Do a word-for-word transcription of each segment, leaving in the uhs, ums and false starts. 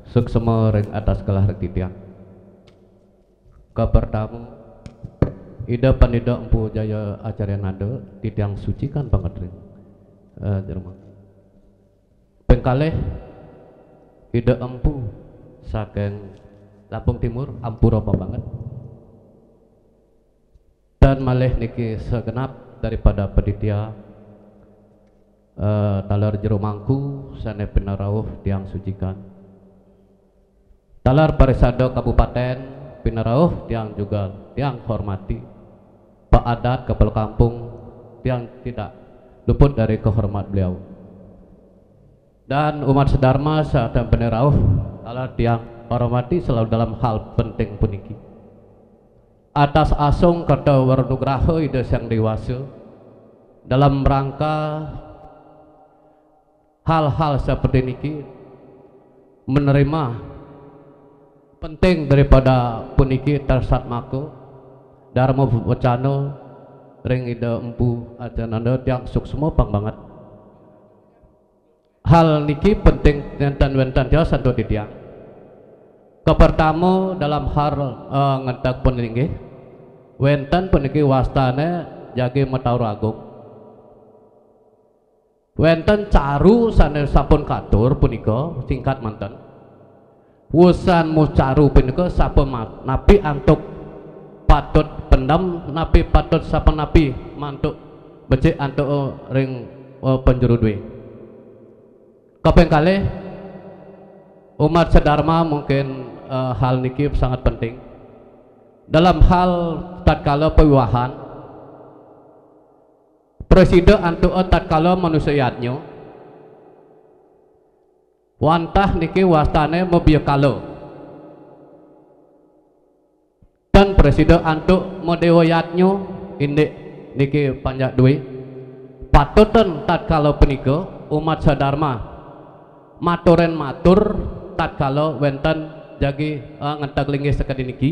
suksema ring atas kelah titiang kepertamu ida pandida empu jaya acarya nada titiang suci kan banget ring uh, jerman pengkalih ida empu saking Lampung Timur ampura banget dan malih niki segenap daripada peditia uh, talar jero mangku sane pinarawuh tiang sucikan talar parisada kabupaten pinarawuh tiang juga tiang hormati Pak Adat kepala kampung tiang tidak luput dari kehormat beliau dan umat sedharma saat pinarawuh talar tiang hormati selalu dalam hal penting puniki atas asung kata warnugraha ida sang dewasa dalam rangka hal-hal seperti niki menerima penting daripada puniki tersat mako dharma wacana ring ida empu ajananda tiang suksema pang banget hal niki penting dan wenten dia satu titiang kepertama dalam hal uh, ngedak peninggi wenten puniki wastane jagi Mataur Agung wenten caru sane sampun katur punika singkat manten wusan mucaru punika sampun napi antuk patut pendam napi patut sampun napi mantuk becik antuk uh, ring uh, penjuru duwe kaping kalih umat sedharma mungkin uh, hal niki sangat penting dalam hal tatkala pewiwahan presiden antuk tatkala manusiatnya wantah niki wastane mebiakalo dan presiden antuk modewayatnya indik niki panjak duwe patutan tatkala punika umat sedharma maturen matur tatkala wenten jagi uh, ngentak linggih sekadi niki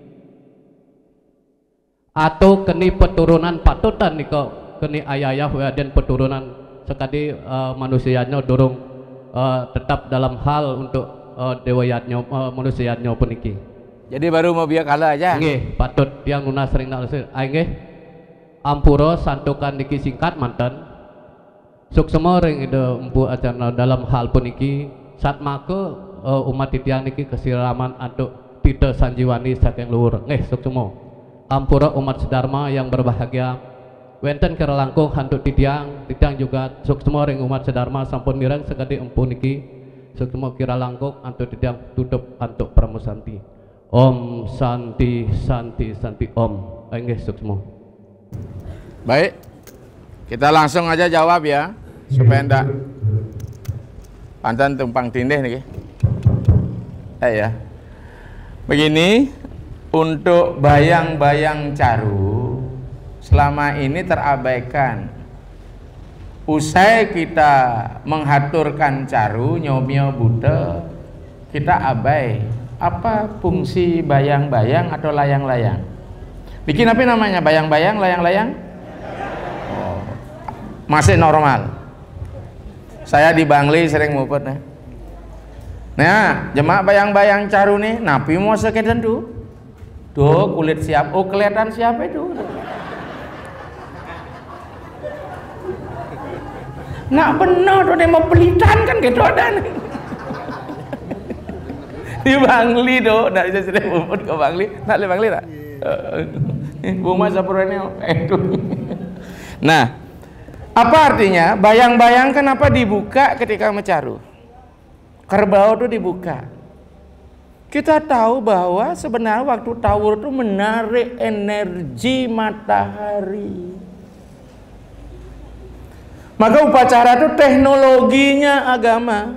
atau keni peturunan patutan nika keni ayah-ayah dan peturunan sekadi uh, manusianya dorong uh, tetap dalam hal untuk uh, dewayatnya uh, manusianya puniki jadi baru mau biak kala aja nggih patut yang guna sering nak nggih ampura santukan niki singkat manten suksema ring ida empu acara dalam hal puniki saat maka Uh, umat titiang niki kesiraman antuk pita sanjiwani saking luhur nggih suksema ampura umat sedharma yang berbahagia wenten kira langkung antuk titiang titiang juga suksema ring umat sedharma sampun mireng sekadi empu niki suksema kira langkung antuk titiang tutup antuk pramusanti om santi santi santi om nggih suksema baik kita langsung aja jawab ya supaya ndak pancen tumpang tindih niki Eh, ya, begini untuk bayang-bayang caru selama ini terabaikan. Usai kita menghaturkan caru nyomio buta, kita abai. Apa fungsi bayang-bayang atau layang-layang? Bikin apa namanya bayang-bayang, layang-layang? Oh, masih normal. Saya di Bangli sering muput nih. Nah, jemaah bayang-bayang caru nih, napi mau sekian tuh, tuh kulit siap, oh kelihatan siapa itu? Nggak benar tuh dia mau pelitan kan gitu ada nih. Di Bangli tuh, nggak bisa sering mumput ke Bangli, nggak le Bangli tak? Buma sapurane itu. Nah, apa artinya? Bayang-bayang kenapa dibuka ketika mencaru? Kerbau itu dibuka. Kita tahu bahwa sebenarnya waktu tawur itu menarik energi matahari. Maka upacara itu teknologinya agama.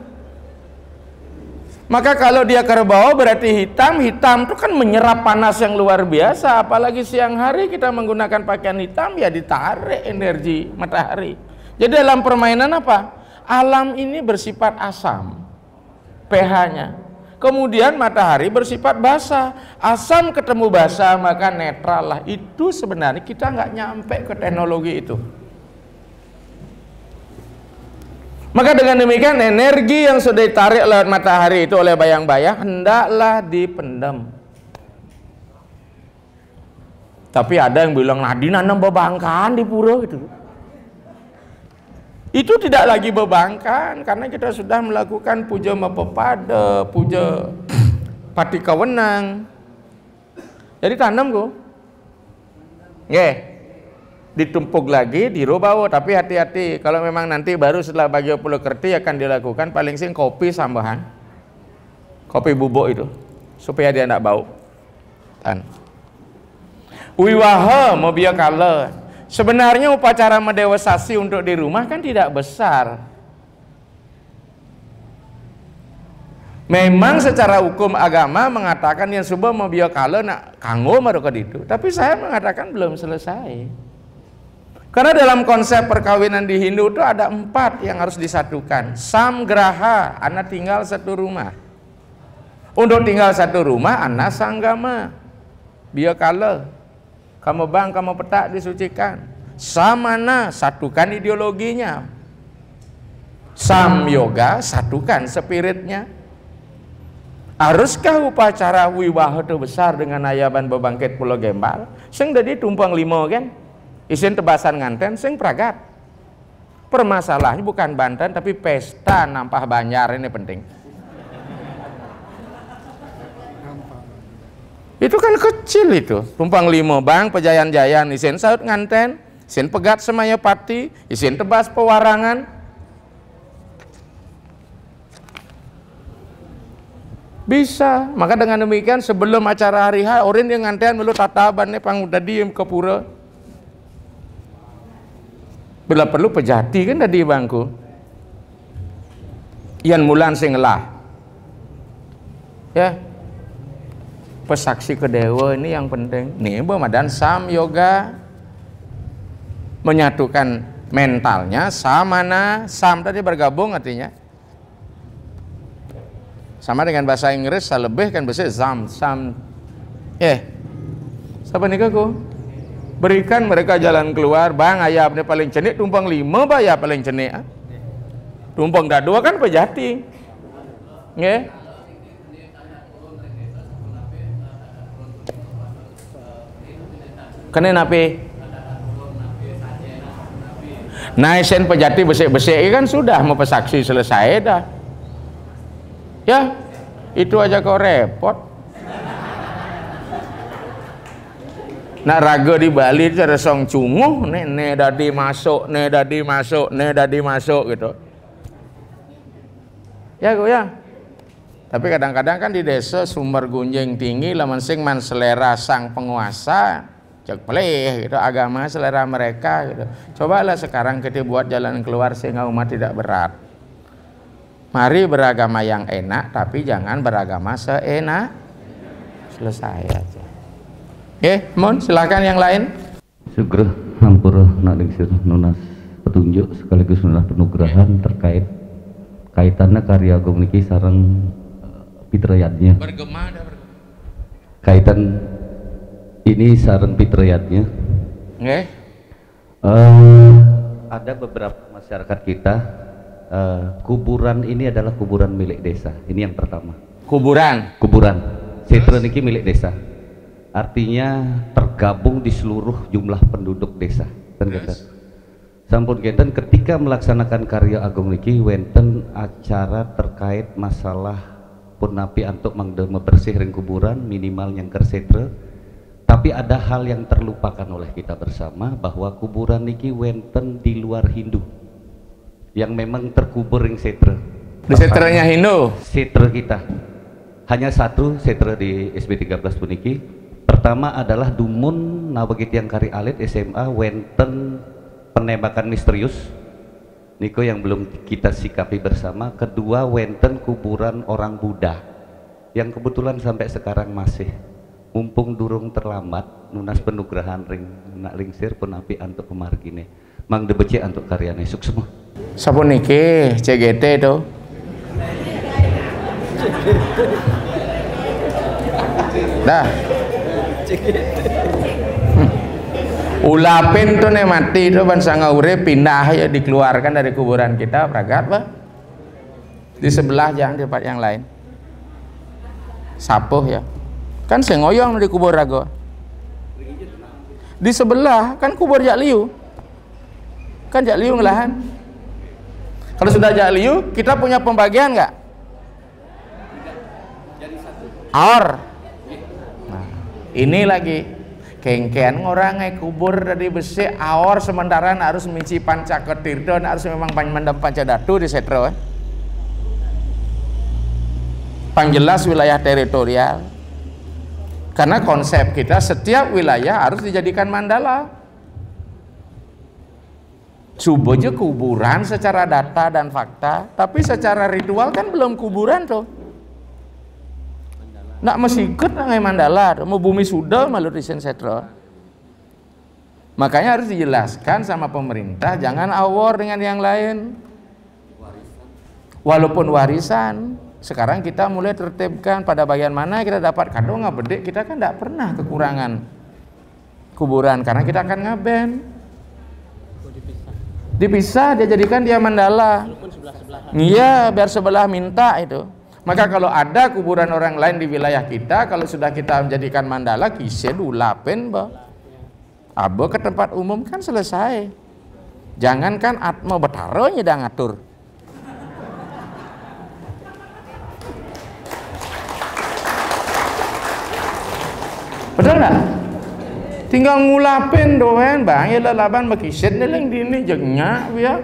Maka kalau dia kerbau berarti hitam, hitam itu kan menyerap panas yang luar biasa. Apalagi siang hari kita menggunakan pakaian hitam, ya ditarik energi matahari. Jadi dalam permainan apa? Alam ini bersifat asam pH-nya, kemudian matahari bersifat basah, asam ketemu basah maka netral lah. Itu sebenarnya kita nggak nyampe ke teknologi itu. Maka dengan demikian energi yang sudah ditarik lewat matahari itu oleh bayang-bayang hendaklah dipendam. Tapi ada yang bilang, nah di nanam bebangkan di pura gitu. Itu tidak lagi bebangkan karena kita sudah melakukan puja mapapada, puja pati kawenang. Jadi tanam kok. Nggih. Ditumpuk lagi, dirobawo, tapi hati-hati kalau memang nanti baru setelah bagi puluh kerti akan dilakukan paling sing kopi sambahan, kopi bubuk itu supaya dia tidak bau. Tan. Wiwaha mobia kala. Sebenarnya upacara medewasasi untuk di rumah kan tidak besar. Memang secara hukum agama mengatakan yang subuh mobia kala nak kanggo marokad itu, tapi saya mengatakan belum selesai. Karena dalam konsep perkawinan di Hindu itu ada empat yang harus disatukan. Samgraha, anak tinggal satu rumah. Untuk tinggal satu rumah, anak sanggama. Biar kala, kamu bang, kamu petak disucikan. Samana, satukan ideologinya. Sam yoga, satukan spiritnya. Haruskah upacara wiwaha itu besar dengan ayaban bebangkit Pulau Gembal? Sing jadi tumpang limo kan? Isin tebasan nganten sing pragat. Permasalahannya bukan Banten tapi pesta nampah Banjar ini penting. Itu kan kecil itu. Tumpang limo bang pejayan-jayan isin saut nganten, isin pegat semaya pati, isin tebas pewarangan. Bisa. Maka dengan demikian sebelum acara hari H orang yang nganten melu tataban nih pangudadi ke pura. Bila perlu pejati kan tadi bangku. Yan mulan sing lah. Ya. Pesaksi ke dewa ini yang penting. Nih Bamadan sam yoga menyatukan mentalnya samana, sam tadi bergabung artinya. Sama dengan bahasa Inggris lebih kan bahasa zam sam. Eh. Siapa nikah ku? Berikan mereka jalan keluar, bang ayah paling cenik tumpang lima, bah ayah paling cenik. Ah? Tumpang dah dua kan pejati, nge? Kena napi? Nah, sen pejati besek-besek kan sudah mau pesaksi selesai dah. Ya, itu aja kau repot. Nak raga di Bali cara song cunguh nih ne dadi masuk ne dadi masuk ne dadi masuk gitu ya gue ya. Tapi kadang-kadang kan di desa sumber gunjing tinggi lamun sing man selera sang penguasa cek pelih gitu agama selera mereka gitu. Cobalah sekarang kita buat jalan keluar sehingga umat tidak berat. Mari beragama yang enak tapi jangan beragama seenak. Selesai aja. Oke, mohon silakan yang lain. Sugrah hampura nak dingsir nunas petunjuk sekaligus nunas penugrahan terkait kaitannya karya agung niki sareng pitrayatnya. Bergema dah bergema. Kaitan ini sareng pitrayatnya. Oke. Uh, ada beberapa masyarakat kita uh, kuburan ini adalah kuburan milik desa. Ini yang pertama. Kuburan. Kuburan. Setra niki milik desa. Artinya tergabung di seluruh jumlah penduduk desa. Yes. Sampun kenten ketika melaksanakan karya agung niki wenten acara terkait masalah punapi untuk mangdeme bersih ring kuburan minimal yang kersetre. Tapi ada hal yang terlupakan oleh kita bersama bahwa kuburan niki wenten di luar Hindu yang memang terkubur ring setre. Di setrenya Hindu. Setre kita hanya satu setre di S B tiga belas puniki. Pertama adalah Dumun Nawagit yang Kari Alit S M A wenten penembakan misterius niko yang belum kita sikapi bersama. Kedua wenten kuburan orang Buddha yang kebetulan sampai sekarang masih mumpung durung terlambat nunas penugrahan ring nak lingsir pun api antuk kemargine mang debece antuk karyane sukses semua sapun niki C G T itu dah. Hmm. Ulapin tuh nih mati tuh bangsa ngaure pindah ya, dikeluarkan dari kuburan kita pragat bah di sebelah, jangan di tempat yang lain. Sapuh ya kan sengoyong di kubur rago di sebelah kan kubur Jak Liu kan, Jak Liu ngelahan. Kalau sudah Jak Liu kita punya pembagian nggak? Aor. Nah, ini lagi kengkean orang ngai kubur dari besi aor sementara harus minci pancaketirdo, harus memang mendem pancadatu di setro eh. Pangjelas wilayah teritorial, karena konsep kita setiap wilayah harus dijadikan mandala. Coba aja kuburan secara data dan fakta, tapi secara ritual kan belum kuburan tuh. Nak mesti ikut ngai mandala, mau bumi sudah malu risen setro. Makanya harus dijelaskan sama pemerintah, jangan awor dengan yang lain. Walaupun warisan, sekarang kita mulai tertibkan pada bagian mana kita dapat kado nggak bedek, kita kan tidak pernah kekurangan kuburan karena kita akan ngaben. Dipisah, dia jadikan dia mandala. Iya, biar sebelah minta itu. Maka kalau ada kuburan orang lain di wilayah kita, kalau sudah kita menjadikan mandala, kise dulapen bah. Abo ke tempat umum kan selesai. Jangankan atmo betaronya dah ngatur. Betul nggak? Tinggal ngulapin doang, bang ya lalaban makiset neleng dini jengnya, ya.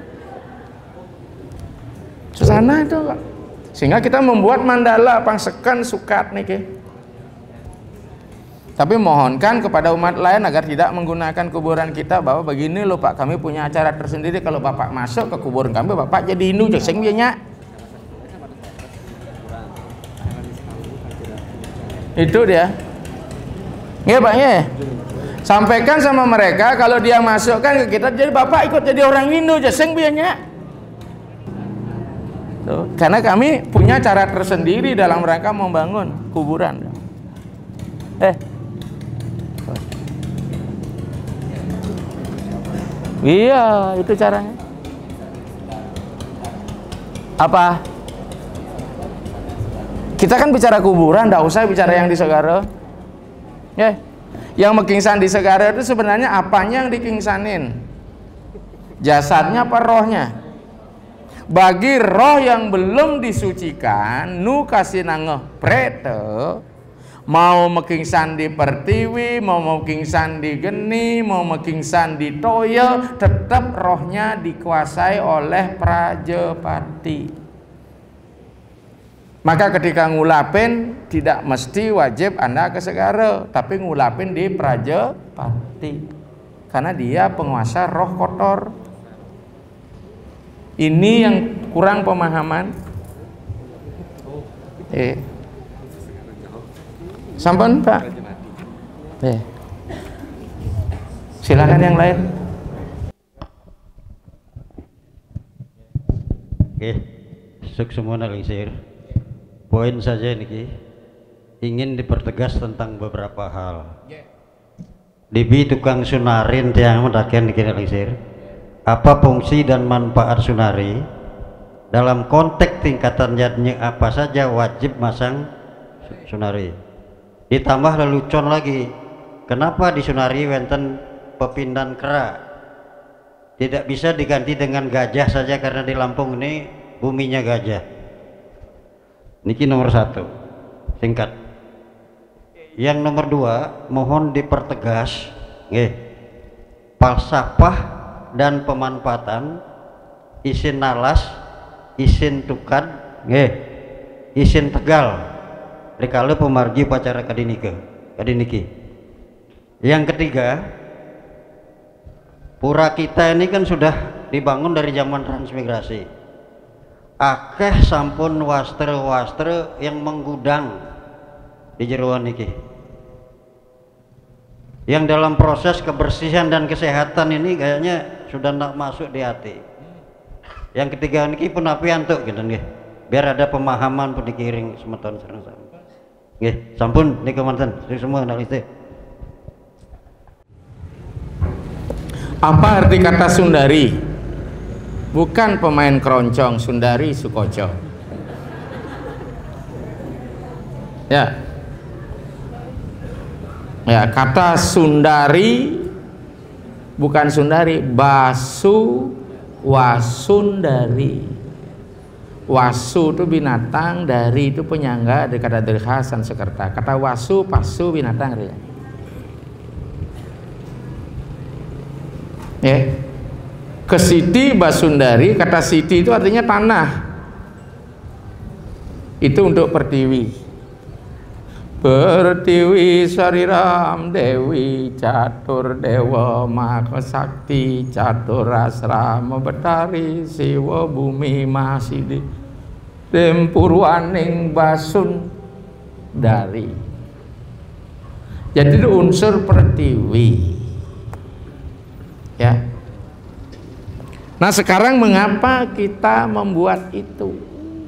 Susana itu, Pak. Sehingga kita membuat mandala pangsekan sukat nih ke. Tapi mohonkan kepada umat lain agar tidak menggunakan kuburan kita, bahwa begini loh Pak, kami punya acara tersendiri, kalau Bapak masuk ke kuburan kami, Bapak jadi Hindu jaseng bianya. Itu dia. Ya Pak ya. Sampaikan sama mereka kalau dia masukkan ke kita, jadi Bapak ikut jadi orang Hindu jaseng bianya. Tuh, karena kami punya cara tersendiri dalam rangka membangun kuburan. Eh, iya itu caranya. Apa? Kita kan bicara kuburan, nggak usah bicara yang di Segara. Ya, yang mekingsan di Segara itu sebenarnya apanya yang dikingsanin? Jasadnya apa rohnya? Bagi roh yang belum disucikan, nu kasih nangeh prete, mau mekingsan di Pertiwi, mau mekingsan di Geni, mau mekingsan di Toya, tetap rohnya dikuasai oleh Prajapati. Maka ketika ngulapin tidak mesti wajib Anda ke Segara, tapi ngulapin di Prajapati, karena dia penguasa roh kotor. Ini yang kurang pemahaman. Eh, sampun Pak. Eh, silakan yang lain. Oke, suk semua nalisir. Poin saja niki ingin dipertegas tentang beberapa hal. Dibi tukang sunarin tiang mendakian niki nalisir. Apa fungsi dan manfaat sunari, dalam konteks tingkatan jadinya apa saja wajib masang sunari. Ditambah lelucon lagi, kenapa di sunari wenten pepindan kera, tidak bisa diganti dengan gajah saja karena di Lampung ini buminya gajah. Niki nomor satu, singkat. Yang nomor dua, mohon dipertegas, nggih, falsafah dan pemanfaatan isin nalas, isin tukad, nggih, isin tegal rikala pemargi pacara kadinike kadiniki. Yang ketiga, pura kita ini kan sudah dibangun dari zaman transmigrasi, akeh sampun wastre-wastre yang menggudang di jeruan niki, yang dalam proses kebersihan dan kesehatan ini kayaknya sudah tidak masuk di hati. Yang ketiga niki pun api antuk gitu nggih, biar ada pemahaman pun dikiring semeton sareng-sareng nggih. Sampun niku manten semua analisa. Apa arti kata Sundari? Bukan pemain keroncong, Sundari Sukoco. Ya. Ya, kata Sundari bukan Sundari, Basu Wasundari. Wasu itu binatang, dari itu penyangga, dari kata dirha Sanskerta. Kata wasu, pasu, binatang ya. Ya. Ke Siti Basundari, kata Siti itu artinya tanah. Itu untuk Pertiwi. Pertiwi Sariram Dewi Catur Dewa Maka Sakti Catur Asrama Betari Siwa Bumi Masidi Tempurwaning Basun Dari. Jadi itu unsur Pertiwi. Ya. Nah sekarang mengapa kita membuat itu?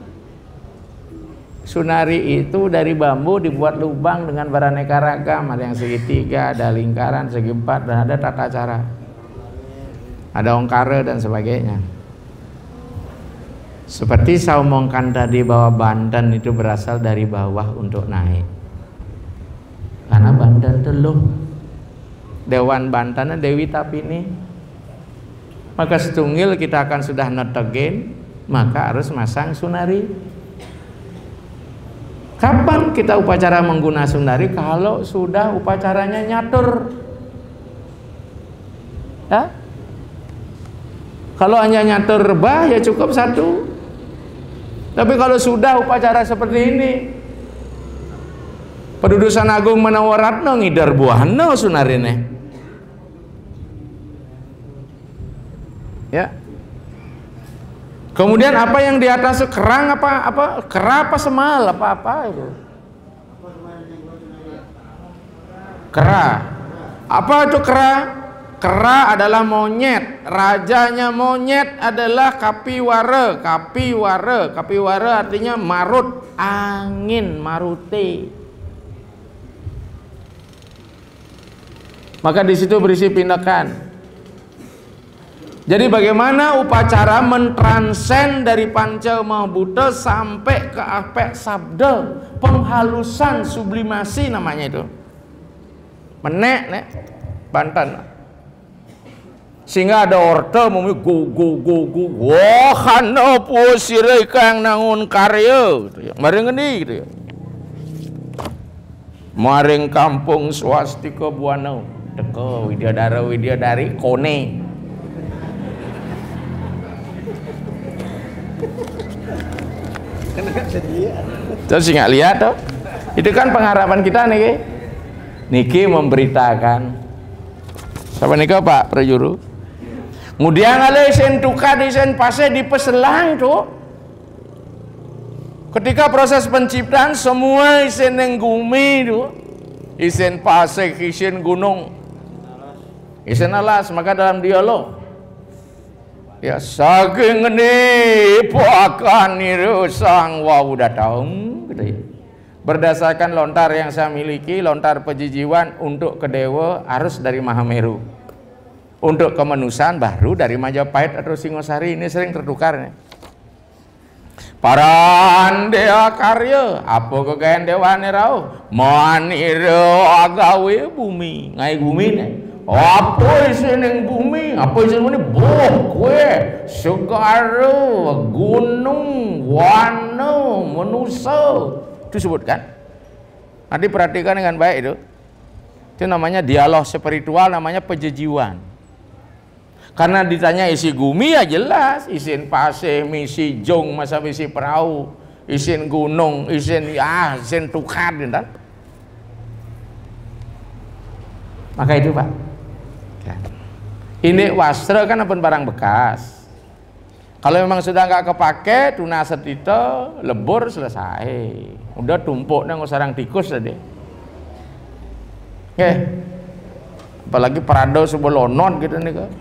Sunari itu dari bambu dibuat lubang dengan beraneka ragam, ada yang segitiga, ada lingkaran, segi empat, dan ada tata cara, ada ongkara dan sebagainya. Seperti saya omongkan tadi bahwa Banten itu berasal dari bawah untuk naik, karena Banten teluh Dewan Banten Dewi Tapini, maka setungil kita akan sudah netegen, maka harus masang Sunari. Kapan kita upacara menggunakan Sundari? Kalau sudah upacaranya nyatur. Ya? Kalau hanya nyatur rebah ya cukup satu. Tapi kalau sudah upacara seperti ini, Pedudusan Agung Manawaratna ngidar buahna Sunarine. Ya. Kemudian apa yang di atas kerang apa apa kera apa semal apa apa itu? Kera. Apa itu kera? Kera adalah monyet. Rajanya monyet adalah kapiwara. Kapiwara, kapiwara artinya marut, angin, marute. Maka di situ berisi pindakan. Jadi bagaimana upacara mentransen dari Panca Mahabuddha sampai ke aspek sabda, penghalusan, sublimasi namanya itu. Menek nek Banten. Sehingga ada orta mumi go go go go. Wah, kana pu sire kang nangun karya gitu ya. Maring ngendi gitu ya. Maring kampung swastika buana. Teko Widyadara Widyadari kone. Terus nggak lihat tuh, itu kan pengharapan kita nih, niki memberitakan, siapa nih Pak Prajuru? Kemudian ada isen tukar isen pase di peselang tuh, ketika proses penciptaan semua isen yang bumi tuh, isen pase, isen gunung, isen alas, maka dalam dialog. Ya saking ini pakan niru sang wau datang gitu ya. Berdasarkan lontar yang saya miliki, lontar pejijiwan untuk ke Dewa harus dari Mahameru, untuk kemanusan baru dari Majapahit atau Singosari. Ini sering tertukar nih. Paran dea karya apa kegayan dewa nirau maniru agawe bumi ngai bumi nih. Apa isi neng bumi? Apa isi bumi? Boh, kue, segara, gunung, wana, manusia. Itu sebutkan. Nanti perhatikan dengan baik itu. Itu namanya dialog spiritual, namanya pejejiwan. Karena ditanya isi bumi ya jelas, isin pasir, misi jong, masa misi perahu, isin gunung, isin ah, isin tukar, gitu. Maka itu Pak. Ini wastra kan apa barang bekas. Kalau memang sudah nggak kepake, tuna setito, lebur selesai. Udah tumpuk nang sarang tikus tadi. Oke. Apalagi parado sebolonon gitu nih kok.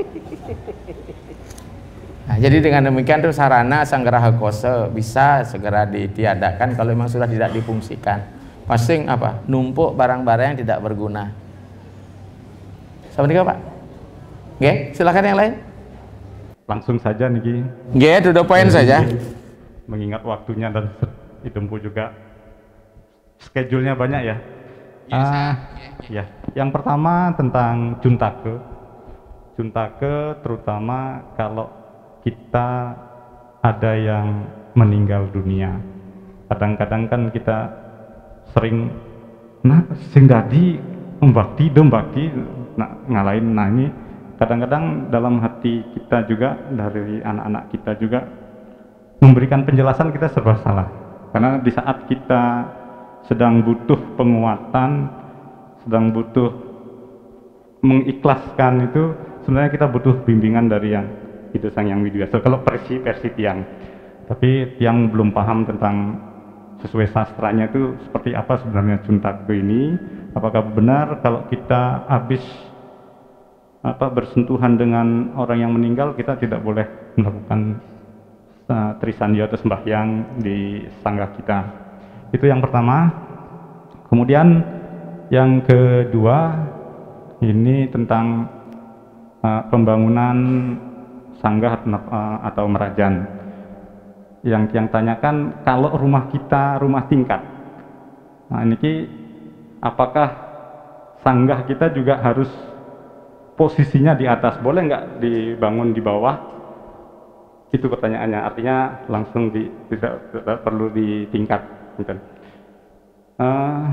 Nah, jadi dengan demikian tuh sarana sanggaraha kosa bisa segera ditiadakan kalau memang sudah tidak difungsikan. Pasing apa? Numpuk barang-barang yang tidak berguna. Sama nih Pak. Oke, silakan yang lain. Langsung saja niki. Oke, to the point saja. Mengingat waktunya dan ditempuh juga schedule-nya banyak ya. Ah, ya. Yang pertama tentang Juntake. Juntake terutama kalau kita ada yang meninggal dunia. Kadang-kadang kan kita sering nah sing dadi membakti dom bakti nah, ngalahin nah ini kadang-kadang dalam hati kita juga, dari anak-anak kita juga memberikan penjelasan kita serba salah, karena di saat kita sedang butuh penguatan, sedang butuh mengikhlaskan itu, sebenarnya kita butuh bimbingan dari yang itu Sang Yang Widiwasa. Kalau versi versi tiang, tapi tiang belum paham tentang sesuai sastranya itu seperti apa sebenarnya Juntake ini. Apakah benar kalau kita habis apa bersentuhan dengan orang yang meninggal kita tidak boleh melakukan uh, trisandya atau sembahyang di sangga kita? Itu yang pertama. Kemudian yang kedua ini tentang uh, pembangunan sangga uh, atau merajan. Yang yang tanyakan kalau rumah kita rumah tingkat. Nah ini apakah sanggah kita juga harus posisinya di atas, boleh nggak dibangun di bawah? Itu pertanyaannya, artinya langsung di, tidak, tidak perlu ditingkat. Gitu. Uh,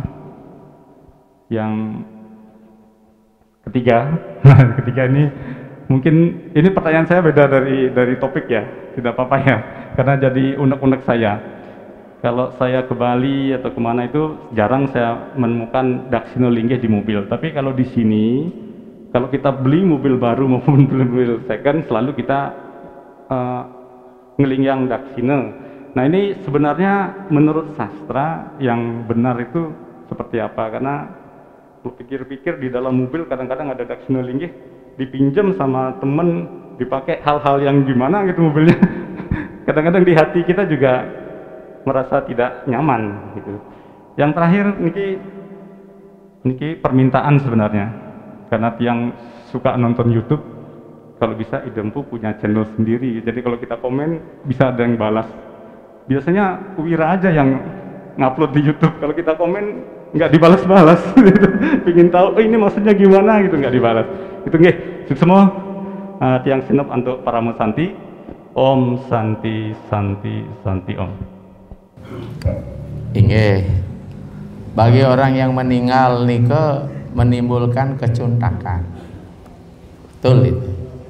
yang ketiga, ketiga ini mungkin ini pertanyaan saya beda dari dari topik ya, tidak apa-apa ya, karena jadi unek-unek saya. Kalau saya ke Bali atau kemana itu jarang saya menemukan daksina linggih di mobil, tapi kalau di sini kalau kita beli mobil baru maupun beli mobil second, selalu kita uh, ngelingyang daksina. Nah ini sebenarnya menurut sastra yang benar itu seperti apa? Karena lu pikir-pikir di dalam mobil kadang-kadang ada daksina linggih, dipinjam sama temen, dipakai hal-hal yang gimana gitu mobilnya. Kadang-kadang di hati kita juga merasa tidak nyaman gitu. Yang terakhir niki niki permintaan sebenarnya. Karena yang suka nonton YouTube, kalau bisa Idempu punya channel sendiri. Jadi kalau kita komen bisa ada yang balas. Biasanya Wira aja yang ngupload di YouTube. Kalau kita komen nggak dibalas-balas. Pingin tahu, oh ini maksudnya gimana gitu, nggak dibalas. Itu nggih. Semua uh, tiang sinep untuk para Santi. Om Santi Santi Santi Om. Inggih. Bagi orang yang meninggal nike menimbulkan kecuntakan. Betul itu.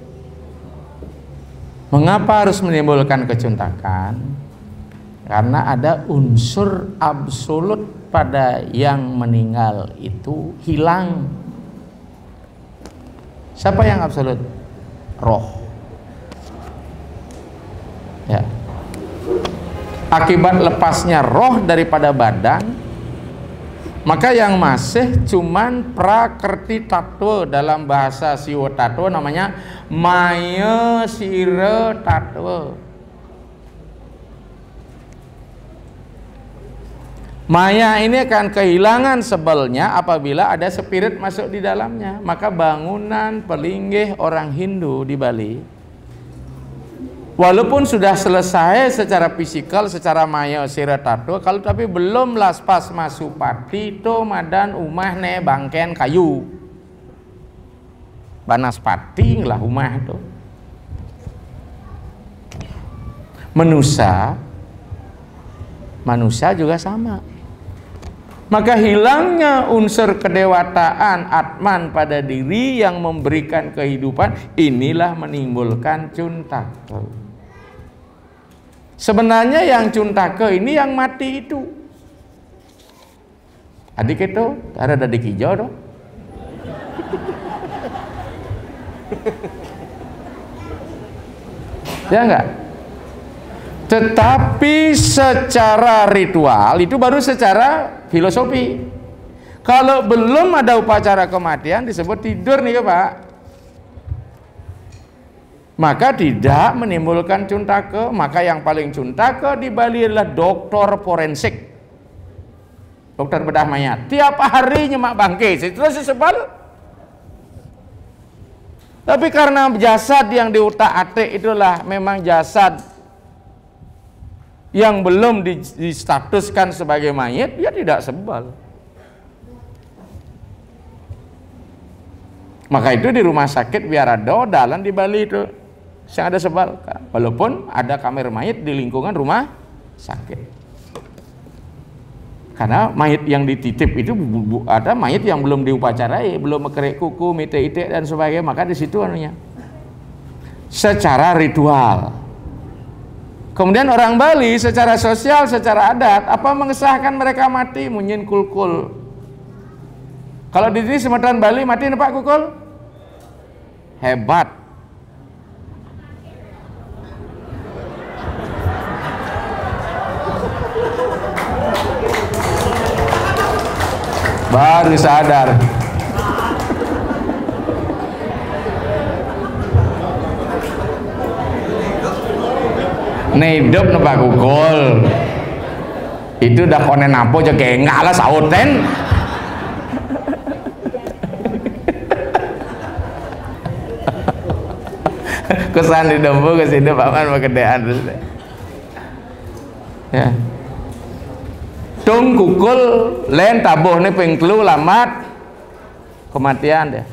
Mengapa harus menimbulkan kecuntakan? Karena ada unsur absolut pada yang meninggal itu hilang. Siapa yang absolut? Roh. Ya. Akibat lepasnya roh daripada badan, maka yang masih cuman prakerti tattwa, dalam bahasa siwa tattwa namanya maya sira tattwa. Maya ini akan kehilangan sebelnya apabila ada spirit masuk di dalamnya. Maka bangunan pelinggih orang Hindu di Bali, walaupun sudah selesai secara fisikal, secara maya sira tattwa, kalau tapi belum laspas masupati to madan umah ne bangken kayu. Banaspati lah umah itu. Manusia, manusia juga sama. Maka hilangnya unsur kedewataan atman pada diri yang memberikan kehidupan, inilah menimbulkan Juntake. Sebenarnya yang Juntake ini yang mati itu. Adik itu ada adik hijau dong. Ya enggak? Tetapi secara ritual itu baru secara filosofi. Kalau belum ada upacara kematian disebut tidur nih ya Pak. Maka tidak menimbulkan Juntake. Maka yang paling Juntake di Bali adalah dokter forensik, dokter bedah mayat. Tiap hari nyemak bangke, terus sebal. Tapi karena jasad yang diutak-atik itulah memang jasad yang belum distatuskan sebagai mayit, dia tidak sebal. Maka itu di rumah sakit biar ada dalan di Bali itu yang ada sebal, walaupun ada kamar mayit di lingkungan rumah sakit. Karena mayit yang dititip itu ada mayit yang belum diupacarai, belum mekerek kuku, mite-ite dan sebagainya, maka di situ anunya secara ritual. Kemudian orang Bali secara sosial, secara adat, apa mengesahkan mereka mati munyin kulkul. Kalau di sini Sumatera Bali mati nih Pak Kukul? Hebat. Baru sadar. Nih hidup nih Pak Kukul. Itu udah konen apa aja kayak enggak lah sauten. Kesan di dombo ke sini paman kegedean terus. Ya. Tung kukul len tabuh nih pengklu lamat kematian deh.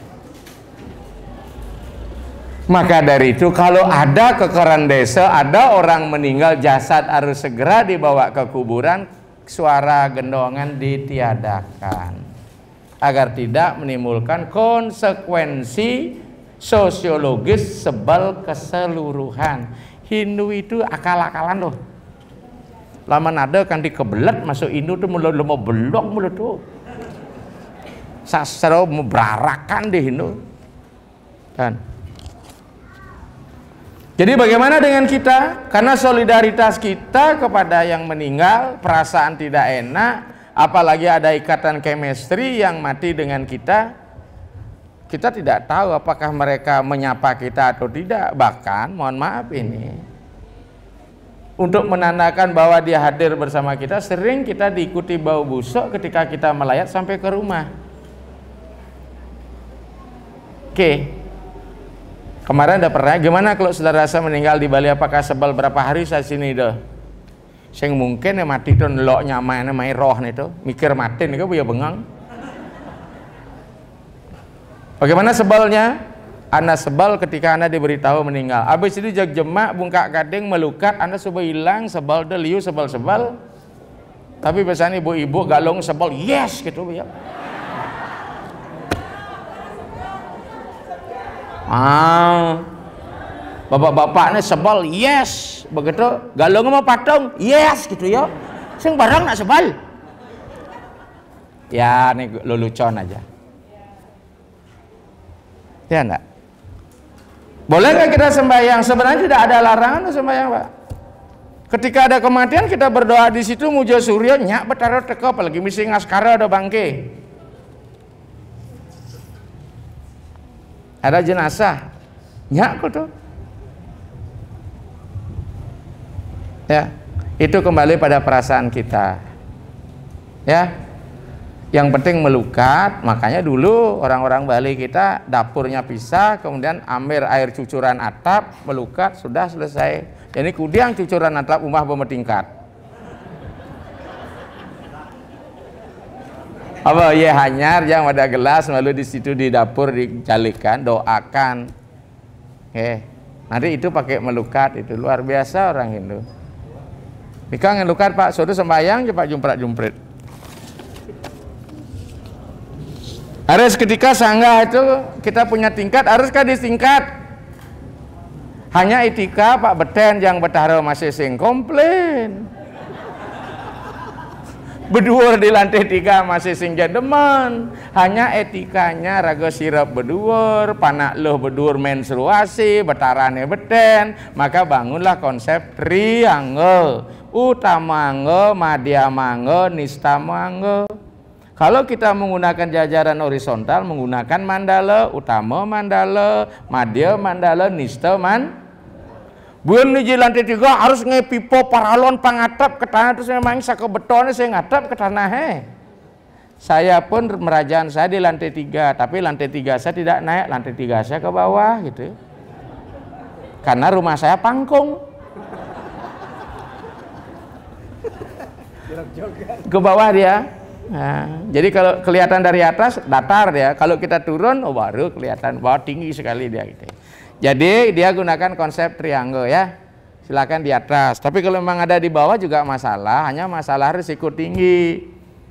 Maka dari itu kalau ada kekeran desa, ada orang meninggal, jasad harus segera dibawa ke kuburan, suara gendongan ditiadakan agar tidak menimbulkan konsekuensi sosiologis sebal keseluruhan. Hindu itu akal-akalan loh. Lama nada kan dikebelet masuk Hindu tuh mulut mau belok mulut tuh. Sastra mau berarakan di Hindu. Dan jadi bagaimana dengan kita? Karena solidaritas kita kepada yang meninggal, perasaan tidak enak, apalagi ada ikatan chemistry yang mati dengan kita. Kita tidak tahu apakah mereka menyapa kita atau tidak. Bahkan mohon maaf ini, untuk menandakan bahwa dia hadir bersama kita, sering kita diikuti bau busuk ketika kita melayat sampai ke rumah. Oke, kemarin ada pernah, gimana kalau saudara saya meninggal di Bali, apakah sebal berapa hari saya sini dah? Sing mungkin ya mati tuh nelok nyamain main roh nih tuh, mikir mati nih kau ya bengang. Bagaimana sebalnya? Anda sebal ketika Anda diberitahu meninggal. Habis itu jag jemak bungkak gading melukat, Anda coba hilang sebal deliu sebal-sebal. Tapi biasanya ibu-ibu galong sebal, yes gitu ya. Ah, bapak-bapaknya sebal, yes begitu. Galong mau patung, yes gitu ya. Sing barang nak sebal. Ya nih lelucon aja. Ya enggak? Boleh nggak kita sembahyang? Sebenarnya tidak ada larangan sembahyang, Pak. Ketika ada kematian kita berdoa di situ, muja surya nyak betaro teko, apalagi misi ngaskara ada bangke. Ada jenazah, nyak kok tuh. Ya, itu kembali pada perasaan kita. Ya. Yang penting melukat, makanya dulu orang-orang Bali kita dapurnya pisah, kemudian ambil air cucuran atap, melukat, sudah selesai. Jadi kudiang cucuran atap umah bertingkat. Apa ya hanyar yang ada gelas, lalu di situ di dapur dicalikan, doakan. Oke, nanti itu pakai melukat, itu luar biasa orang Hindu. Nikah ngelukat Pak, suruh sembahyang cepat jumprat-jumprit. Harus ketika sanggah itu kita punya tingkat, haruskah disingkat? Hanya etika Pak Beten yang betara masih sing komplain. Berdua di lantai tiga masih sing jademan. Hanya etikanya raga sirap berdua, panak loh berdua menstruasi, betarane beten. Maka bangunlah konsep triangle, utamangga, madhyamangga, nistamangga. Kalau kita menggunakan jajaran horizontal, menggunakan mandala, utama mandala, madya mandala, nista man. Bukan di lantai tiga harus ngepipo paralon pangatap ke tanah, terus memang saka beton saya ngatap ke tanah he. Saya pun merajaan saya di lantai tiga, tapi lantai tiga saya tidak naik, lantai tiga saya ke bawah gitu. Karena rumah saya pangkung. Ke bawah dia. Nah, jadi kalau kelihatan dari atas datar dia, kalau kita turun oh baru kelihatan bawah tinggi sekali dia gitu. Jadi dia gunakan konsep triangle ya. Silakan di atas. Tapi kalau memang ada di bawah juga masalah, hanya masalah risiko tinggi.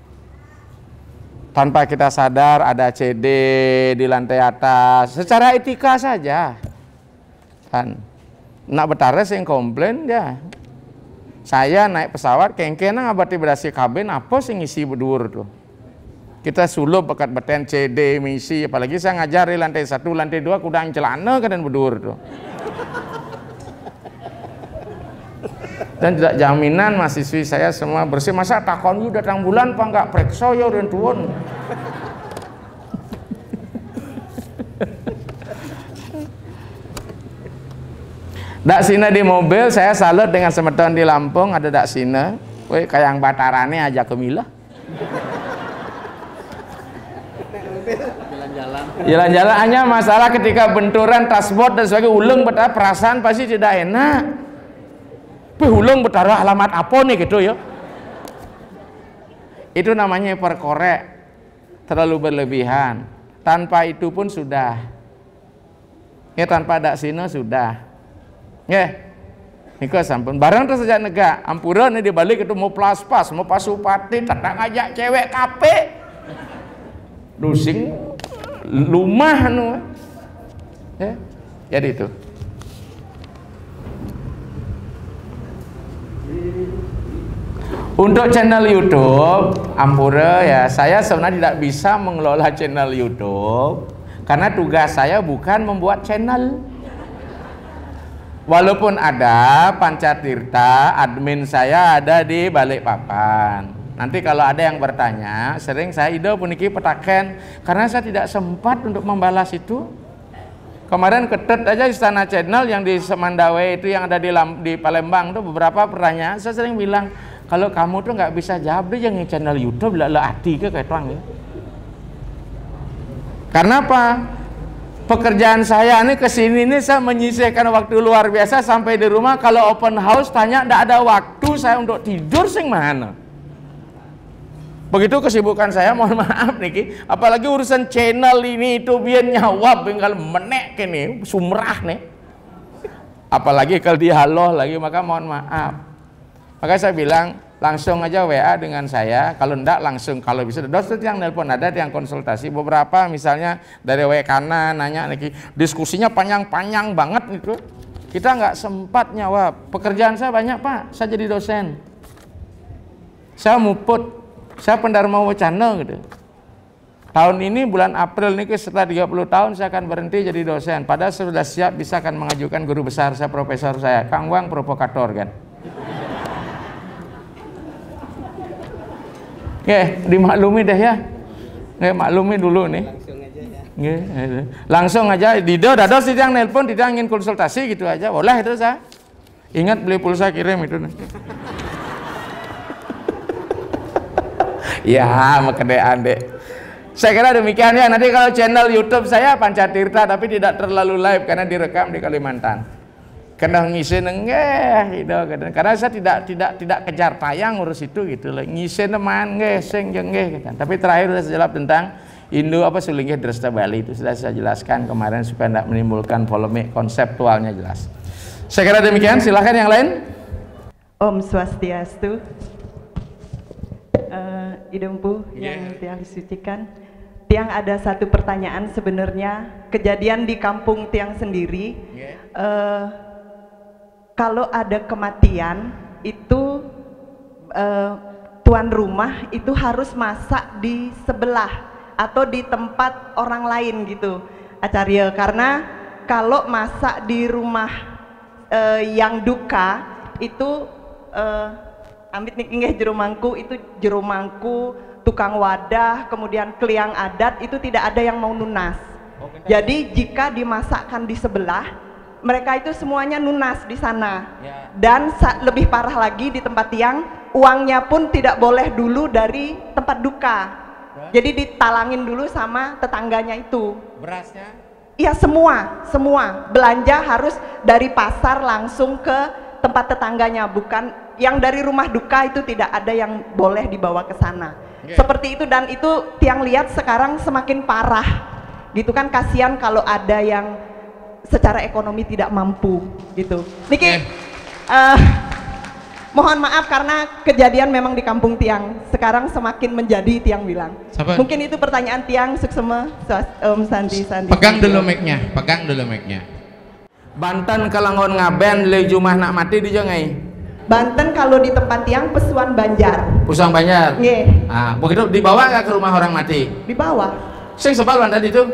Tanpa kita sadar ada C D di lantai atas, secara etika saja kan nak betara sing komplain ya saya naik pesawat kengkena abati berasi kabin apa sing isi berdua tuh kita sulup bekat beten C D misi, apalagi saya ngajar di lantai satu lantai dua kudang celana kan berdua tuh dan tidak jaminan mahasiswi saya semua bersih. Masa takon yu datang bulan apa enggak prekso yo dan tuon. Dak sina di mobil saya salut dengan semeton di Lampung ada dak sina, woi kayak batarane aja ke milah. Jalan-jalan. Jalan-jalan hanya masalah ketika benturan tasbot dan sebagainya ulung betah perasaan pasti tidak enak. Ulung betara alamat apa nih gitu ya. Itu namanya hiperkorek, terlalu berlebihan. Tanpa itu pun sudah. Ya tanpa dak sina sudah. Ya. Niko sampun barang terus sejak negak. Ampura nih dibalik itu mau plas-pas, mau pasupati, tak ngajak cewek kape. Dusing lumah anu. Ya. Jadi itu. Untuk channel YouTube Ampura ya, saya sebenarnya tidak bisa mengelola channel YouTube karena tugas saya bukan membuat channel. Walaupun ada Pancatirta, admin saya ada di Balikpapan. Nanti kalau ada yang bertanya, sering saya ide puniki petaken karena saya tidak sempat untuk membalas itu. Kemarin ketet aja Istana Channel yang di Semandawe itu yang ada di, Lam, di Palembang tuh beberapa pertanyaan saya sering bilang kalau kamu tuh nggak bisa jawab deh yang channel YouTube lah lah hati ke kayak tuang ya. Karena apa? Pekerjaan saya ini kesini ini saya menyisihkan waktu luar biasa sampai di rumah kalau open house tanya nggak ada waktu saya untuk tidur sing mana. Begitu kesibukan saya, mohon maaf niki, apalagi urusan channel ini itu biar nyawab tinggal menek ini sumrah nih. Apalagi kalau dihaloh lagi maka mohon maaf. Maka saya bilang langsung aja W A dengan saya, kalau enggak langsung kalau bisa. Dos yang nelpon ada yang konsultasi beberapa misalnya dari W kanan nanya lagi diskusinya panjang-panjang banget itu. Kita nggak sempat nyawab. Pekerjaan saya banyak Pak, saya jadi dosen. Saya muput. Saya pendarma wacana gitu. Tahun ini bulan April nih setelah tiga puluh tahun saya akan berhenti jadi dosen. Padahal sudah siap bisa akan mengajukan guru besar saya, profesor saya. Kang Wang provokator kan. Oke, dimaklumi deh ya. Oke, maklumi dulu nih. Langsung aja ya. Oke, langsung aja. Dido, dados yang nelpon, tidak ingin konsultasi gitu aja. Boleh itu saya. Ingat beli pulsa kirim itu. Ya, makedean deh. Saya kira demikian ya. Nanti kalau channel YouTube saya Pancatirta tapi tidak terlalu live karena direkam di Kalimantan. Kena ngisi nengeh gitu. Karena saya tidak tidak tidak kejar tayang urus itu gitu loh. Ngisi neman nggih sing nggih gitu. Tapi terakhir saya jawab tentang Indo apa Sulinggih Dresta Bali itu sudah saya jelaskan kemarin supaya tidak menimbulkan polemik, konseptualnya jelas. Saya kira demikian. Silahkan yang lain. Om Swastiastu. Uh, Idempu yeah. Yang Tiang disucikan, Tiang ada satu pertanyaan sebenarnya kejadian di kampung Tiang sendiri. Yeah. Uh, kalau ada kematian itu uh, tuan rumah itu harus masak di sebelah atau di tempat orang lain gitu, Acarya. Karena kalau masak di rumah uh, yang duka itu uh, amit nih nggih jero mangku itu jero mangku tukang wadah kemudian kliang adat itu tidak ada yang mau nunas. Oh, jadi jika dimasakkan di sebelah mereka itu semuanya nunas di sana ya. Dan lebih parah lagi di tempat Tiang uangnya pun tidak boleh dulu dari tempat duka Jadi ditalangin dulu sama tetangganya itu. Berasnya? Iya, semua, semua belanja harus dari pasar langsung ke tempat tetangganya, bukan yang dari rumah duka itu tidak ada yang boleh dibawa ke sana. Okay. Seperti itu, dan itu tiang lihat sekarang semakin parah. Gitu kan, kasihan kalau ada yang secara ekonomi tidak mampu gitu. Niki, okay. uh, mohon maaf karena kejadian memang di kampung Tiang sekarang semakin menjadi Tiang bilang. Sabar. Mungkin itu pertanyaan Tiang Suksema, Om Sandi Sandi. Pegang dulu mic-nya, pegang dulu mic-nya. Banten kalau ngaben le Jumah nak mati di jangai. Banten kalau di tempat Tiang Pesuan Banjar. Pesuan Banjar. Nggih. Ah, begitu dibawa nggak ke rumah orang mati? Dibawa. Sing sebal tadi itu.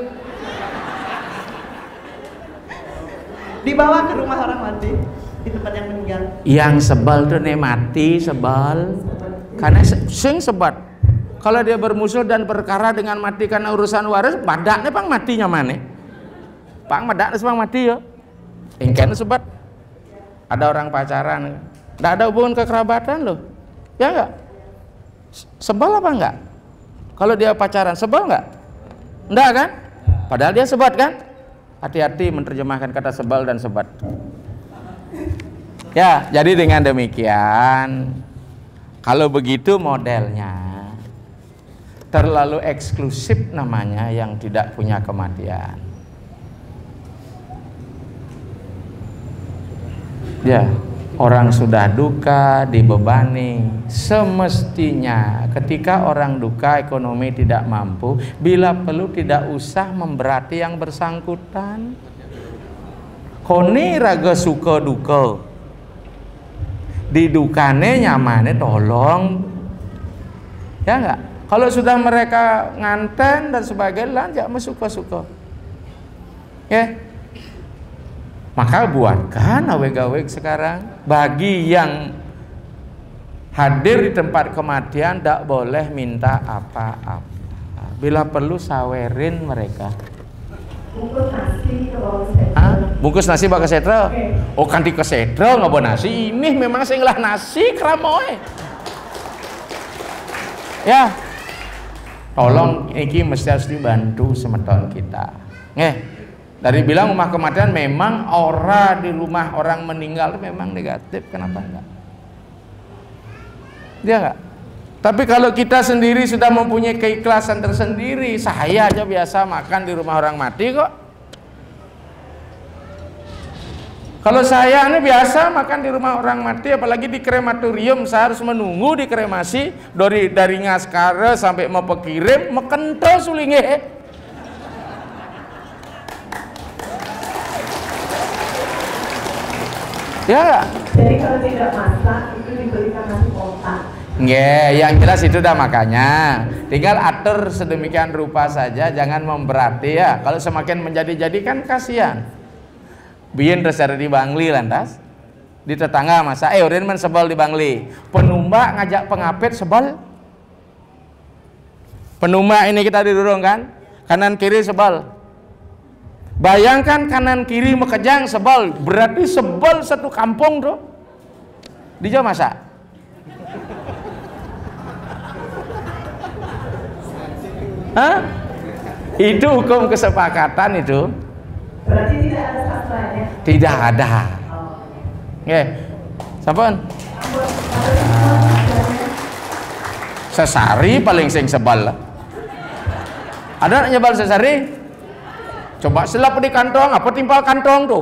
Dibawa ke rumah orang mati. Di tempat yang meninggal. Yang sebal tuh nih mati sebal karena sing sebat kalau dia bermusuh dan berkara dengan mati karena urusan waris badaknya pang matinya mana pang badaknya pang mati ya ingkena sebat ada orang pacaran nggak ada hubungan kekerabatan loh ya enggak sebal apa enggak kalau dia pacaran sebal enggak enggak kan padahal dia sebat kan hati-hati menerjemahkan kata sebal dan sebat. Ya, jadi dengan demikian, kalau begitu modelnya terlalu eksklusif namanya yang tidak punya kematian. Ya, orang sudah duka, dibebani. Semestinya ketika orang duka ekonomi tidak mampu, bila perlu tidak usah memberati yang bersangkutan. Koni raga suka duka. Didukane nyamane tolong ya enggak kalau sudah mereka nganten dan sebagainya jangan suka-suka ya maka buatkan awe-gawe sekarang bagi yang hadir di tempat kematian tidak boleh minta apa-apa bila perlu sawerin mereka. Bungkus nasi ke bawah setro. Bungkus nasi bawah setro? Okay. Oh kanti ke setro nggak bawa nasi. Ini memang saya ngelah nasi keramoy. Ya, tolong ini mesti harus dibantu semeton kita. Nggih, dari bilang rumah kematian memang aura di rumah orang meninggal itu memang negatif. Kenapa enggak? Dia enggak? Tapi kalau kita sendiri sudah mempunyai keikhlasan tersendiri, saya aja biasa makan di rumah orang mati kok. Kalau saya ini biasa makan di rumah orang mati, apalagi di krematorium, saya harus menunggu di kremasi dari dari ngaskara sampai mau pekirim, mekento sulinge. Ya. Jadi kalau tidak masak itu diberikan nasi kotak. Nggak, yang jelas itu dah makanya tinggal atur sedemikian rupa saja, jangan memberati ya. Kalau semakin menjadi-jadi kan kasihan. Biyen terus ada di Bangli lantas di tetangga masa eh urin men sebal di Bangli. Penumbak ngajak pengapit sebal. Penumbak ini kita didorong kan, kanan kiri sebal. Bayangkan kanan kiri mekejang sebal, berarti sebal satu kampung tuh. Di Jawa masa. Hah? Itu hukum kesepakatan itu. Berarti tidak ada sastranya? Tidak ada. Oke. Sampun. Sesari paling sing sebal. Ada nyebal sesari? Coba selap di kantong, apa timpal kantong tuh?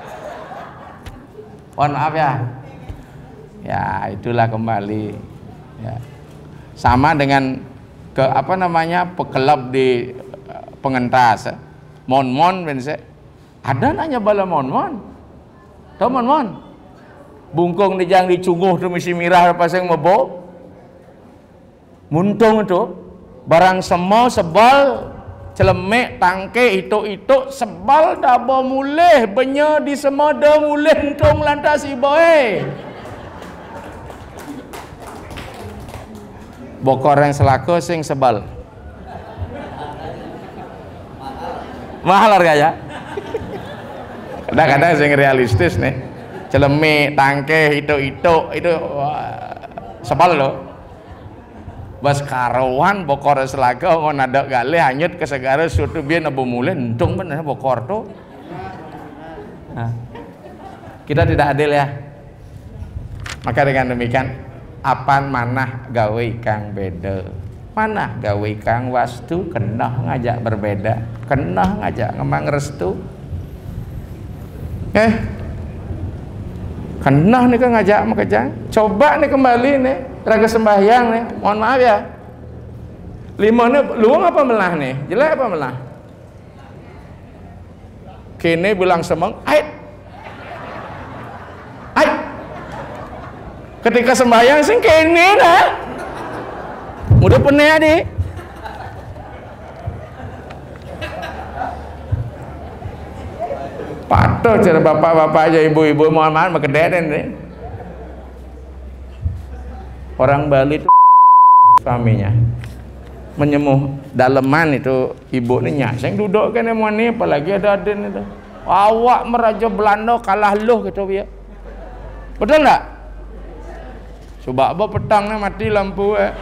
Mohon maaf ya. Ya, itulah kembali. Ya. Sama dengan ke apa namanya pekelab di uh, pengentas mon-mon bense ada nanya bala mon-mon tau mon-mon bungkung dijang dicunguh tu misi mirah apa sing mebo muntung itu barang semua sebal celemek tangke itu-itu sebal dabo mulih benya di semua dah mulih untung lantas iboe bokor yang selaku sing sebal mahal harganya kadang-kadang sing realistis nih celemik tangke itu itu itu wah, sebal loh bas karawan bokor selaga ngon ada gale hanyut ke segara suatu biar nabu mulai untung bener bokor tuh. Nah, kita tidak adil ya. Maka dengan demikian apan manah gawe kang beda, manah gawe kang wastu kenah ngajak berbeda, kenah ngajak ngemang restu. Eh, kenah nih kan ngajak makajang. Coba nih kembali nih raga sembahyang nih. Mohon maaf ya. Lima nih luang apa melah nih? Jelek apa melah? Kini bilang semang, ait, ait. Ketika sembahyang sing kini dah. Mudah peneh adik. Patuh cara bapak-bapak aja ibu-ibu mohon maaf makededen deh. Orang Bali itu suaminya menyemuh daleman itu ibu ini nyaseng duduk kan emang nih apalagi ada aden itu awak meraja Belanda kalah loh gitu ya betul enggak? Coba apa petangnya mati lampu eh.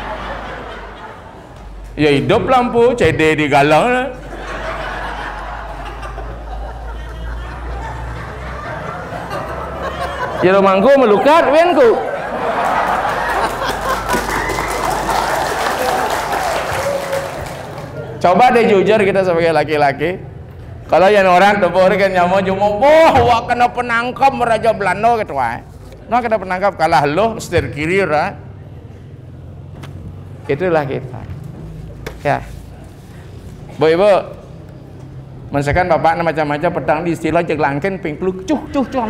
Ya hidup lampu C D di galau eh. Ya mangku melukat wenku. Coba deh jujur kita sebagai laki-laki. Kalau yang orang tepur kan nyamu cuma wah wah kena penangkap meraja Belanda gitu wae. Nah kena penangkap kalah lo setir kiri ra. Itulah kita. Ya. Bu ibu, misalkan bapak macam-macam petang di istilah cek langken pingkluk cuh cuh cuh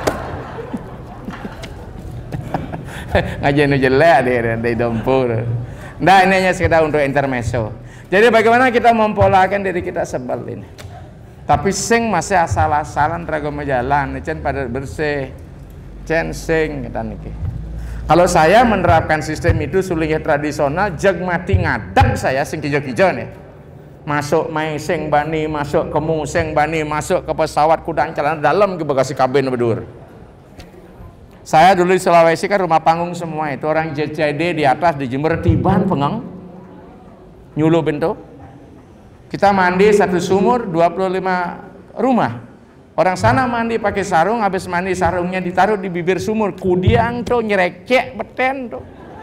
ngajain jelek deh dari dompur. Nah ini hanya sekedar untuk intermezzo. Jadi bagaimana kita mempolakan diri kita sebel ini. Tapi sing masih asal-asalan ragam jalan, cen pada bersih, cen sing kita niki. Kalau saya menerapkan sistem itu sulingnya tradisional, jag mati ngadak saya sing kijo-kijo nih. Masuk main sing bani, masuk ke museng bani, masuk ke pesawat kudang celana dalam ke bagasi kabin bedur. Saya dulu di Sulawesi kan rumah panggung semua itu orang J C D di atas di Jember tiban pengang. Nyuluh bentuk kita mandi satu sumur dua puluh lima rumah orang sana mandi pakai sarung habis mandi sarungnya ditaruh di bibir sumur kudiang tuh nyerekek beten tuh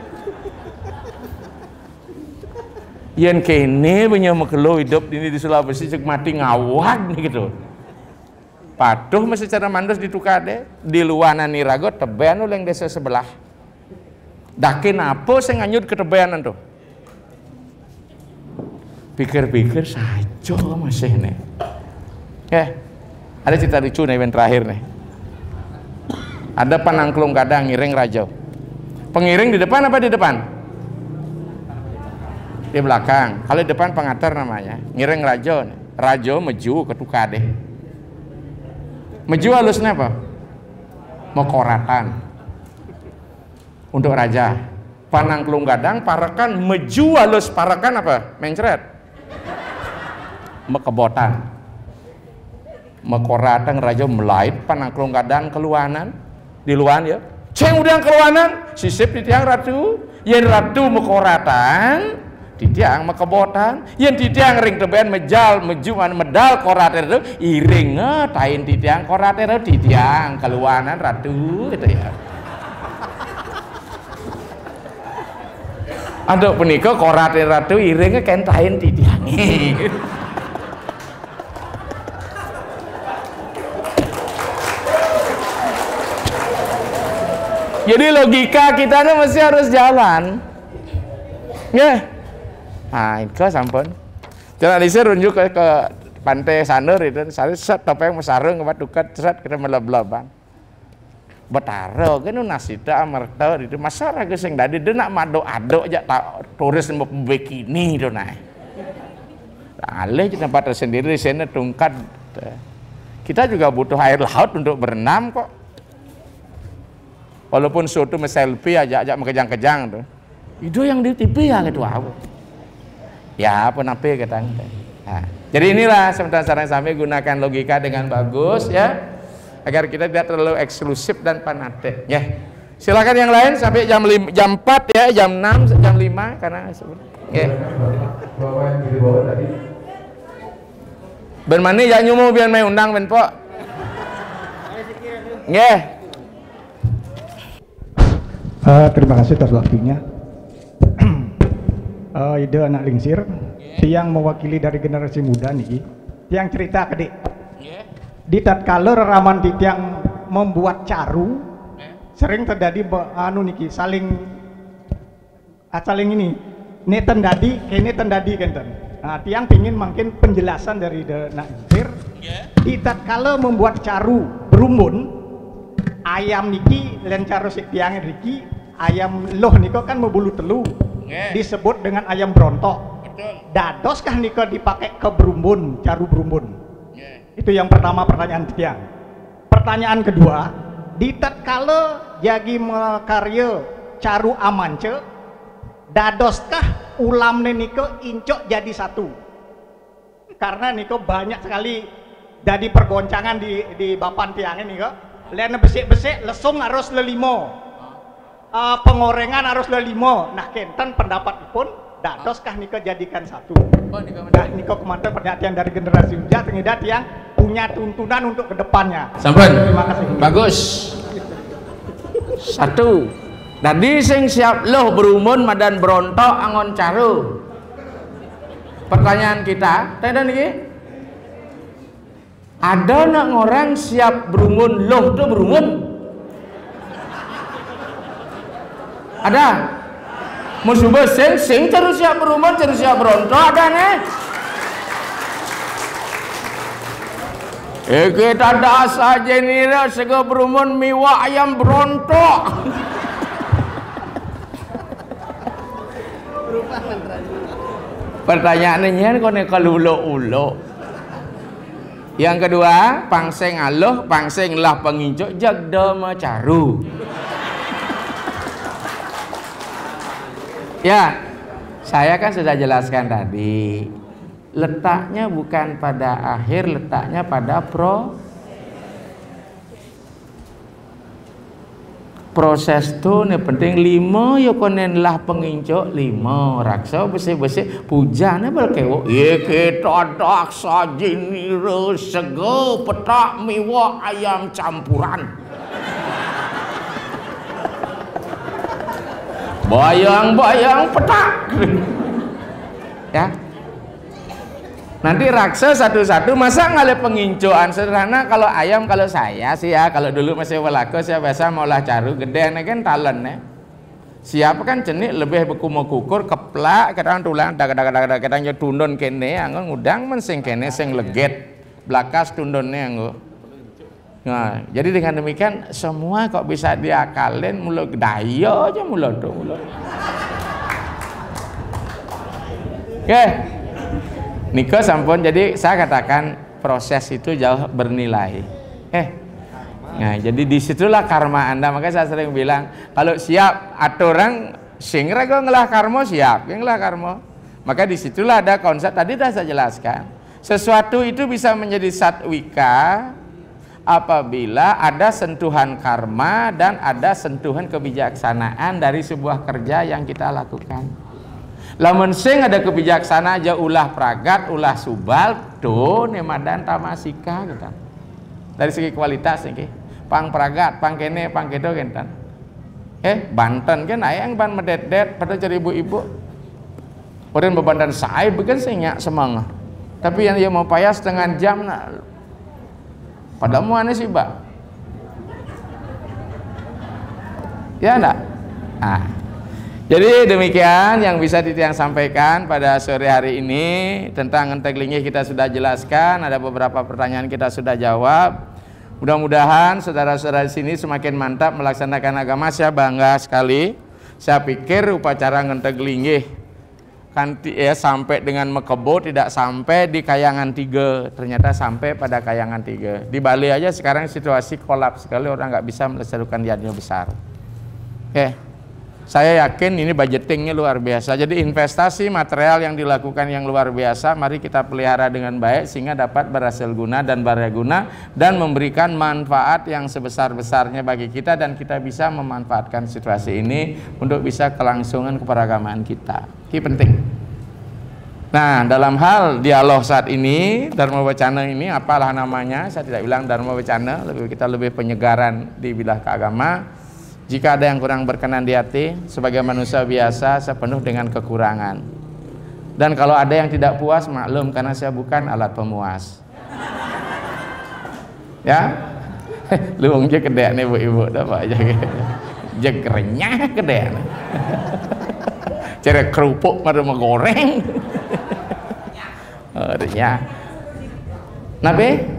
yang kene punya makelo hidup ini di Sulawesi cek mati ngawag nih gitu patuh masih cara mandos di Tukade di luanan nirago tebean uleng desa sebelah dakin apa saya nganyut ke tebeanan tuh pikir-pikir saja masih nih ya ada cerita lucu nih event terakhir nih ada panangklung kadang ngiring raja pengiring di depan apa di depan di belakang kalau di depan pengatar namanya ngiring raja nih. Raja meju ke Tukade meju halusnya apa mekoratan untuk raja panangklung gadang parakan meju halus parakan apa mencret mekebotan mekoratan raja melait panangklung gadang keluanan di luan ya ceng udang keluanan sisip di tiang ratu yang ratu mekoratan di tiang mekebotan yang di tiang ring teben mejal mejuan medal korater itu iring tain di tiang korater itu di tiang keluanan ratu gitu ya aduh punika korater ratu iringnya kentain di tiangi jadi logika kita mesti harus jalan ya nah itu sampun jangan disir runjuk ke, ke pantai Sanur itu saya set topeng mesarung ke dukat set kita melebleban betaro kan nasita amarta itu masyarakat sing dadi dia nak mado ado aja tak turis mau bikini itu naik alih di tempat tersendiri di sini tungkat kita juga butuh air laut untuk berenam kok walaupun suatu selfie aja-aja mengejang-kejang tuh itu yang di T V ya gitu aku ya apa nape kita nah, jadi inilah sementara sampai gunakan logika dengan bagus ya agar kita tidak terlalu eksklusif dan fanatik ya Silakan yang lain sampai jam lima, jam empat ya, jam enam, jam lima karena nggih. Ben mani ya nyumu biar main undang ben po. Nggih. Uh, terima kasih atas waktunya. uh, ide anak lingsir yang mewakili dari generasi muda nih, yang cerita kedik. Di tatkala reraman yang membuat caru, sering terjadi anu niki saling saling ini, ini tendadi, kini tendadi kan. Nah, tiang pingin makin penjelasan dari anak lingsir. Di tatkala membuat caru berumbun, ayam niki len caru si tiang riki, ayam loh niko kan membulu telu, disebut dengan ayam brontok. Dadoskah niko dipakai ke berumbun, caru berumbun? Yeah. Itu yang pertama pertanyaan tiang. Pertanyaan kedua, di tatkala jagi mekarya caru amance, dadoskah ulam niko incok jadi satu? Karena niko banyak sekali jadi pergoncangan di di bapan tiang ini niko. Lihat besik-besik lesung harus lelimo, uh, pengorengan harus lelimo. Nah kenten pendapat pun dadoskah niko jadikan satu? Nah, niko kemantan perhatian dari generasi muda ternyata yang punya tuntunan untuk kedepannya. Sampun. Terima kasih. Bagus. Satu. Dadi sing siap loh berumun madan brontok angon caru. Pertanyaan kita, tadi niki. Ada nak orang siap berumun loh tuh berumun? Ada? Musuh besing, sing terus siap berumun, terus siap berontok ada nih. Eh kita dasar jenira sega berumun miwa ayam berontok. Pertanyaannya kau nih kalau ulo-ulo. Yang kedua, pangseng aloh, pangseng lah penginjuk jagda macaru. Ya, saya kan sudah jelaskan tadi, letaknya bukan pada akhir, letaknya pada pro proses tuh nih penting. Lima yo konen lah penginjuk lima raksa besi-besi pujane belkewo ye kita daksa jinira sego petak miwa ayam campuran. Bayang-bayang petak. Ya. Nanti raksa satu-satu, masa ngalih pengincuan sederhana. Kalau ayam, kalau saya sih ya, kalau dulu masih welako saya biasa maulah caru gede nih kan talen nih. Siapa kan jenik lebih bekumo kukur keplak kadang tulang daga-daga kadang yo tundon kene anggo ngudang men sing kene sing leget blakas tundonne anggo. Nah, jadi dengan demikian semua kok bisa diakalin mulut daya aja mulut tuh mulut. Oke. Niko sampun, jadi saya katakan proses itu jauh bernilai. Eh, nah jadi disitulah karma Anda. Makanya saya sering bilang kalau siap atau orang sing rego ngelah karma siap, ngelah karma. Maka disitulah ada konsep tadi sudah saya jelaskan. Sesuatu itu bisa menjadi satwika apabila ada sentuhan karma dan ada sentuhan kebijaksanaan dari sebuah kerja yang kita lakukan. Lamun sing ada kebijaksanaan aja ulah pragat, ulah subal, tuh nemadan tamasika gitu. Dari segi kualitas nih, pang pragat, pang kene, pang kedo gitu. Eh, Banten kan ayang ban medet-det pada cari ibu-ibu. Orang bebandan saya bukan senyak semangat. Tapi yang dia mau payah setengah jam nak. Padahal mau aneh sih, Mbak. Ya enggak? Ah. Jadi demikian yang bisa Titiang sampaikan pada sore hari ini tentang entek linggih kita sudah jelaskan, ada beberapa pertanyaan kita sudah jawab. Mudah-mudahan saudara-saudara di sini semakin mantap melaksanakan agama. Saya bangga sekali. Saya pikir upacara entek linggih kan ya sampai dengan Mekebo tidak sampai di Kayangan tiga, ternyata sampai pada Kayangan tiga. Di Bali aja sekarang situasi kolaps sekali, orang nggak bisa melestarikan yadnya besar. Oke. Saya yakin ini budgetingnya luar biasa. Jadi investasi material yang dilakukan yang luar biasa, mari kita pelihara dengan baik sehingga dapat berhasil guna dan berguna dan memberikan manfaat yang sebesar-besarnya bagi kita, dan kita bisa memanfaatkan situasi ini untuk bisa kelangsungan keberagaman kita. Ini penting. Nah, dalam hal dialog saat ini, Dharma Wacana ini apalah namanya, saya tidak bilang Dharma Wacana, lebih kita lebih penyegaran di bidang keagama. Jika ada yang kurang berkenan di hati, sebagai manusia biasa, saya penuh dengan kekurangan. Dan kalau ada yang tidak puas, maklum, karena saya bukan alat pemuas. Ya, luang je kedek nih ibu-ibu, apa aja jeg renyah kedek. Cere kerupuk pada menggoreng. Oh, renyah. Nabe?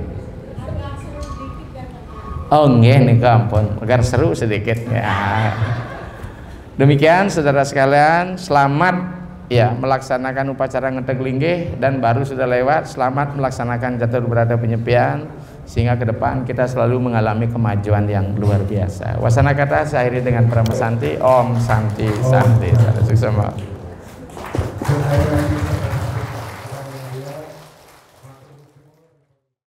Oh nggih nih ampun, agar seru sedikit ya. Demikian saudara sekalian, selamat ya melaksanakan upacara ngeteg linggih, dan baru sudah lewat, selamat melaksanakan catur berada penyepian, sehingga ke depan kita selalu mengalami kemajuan yang luar biasa. Wasana kata saya akhiri dengan Prama Santi, Om Santi Santi. Sukses semua.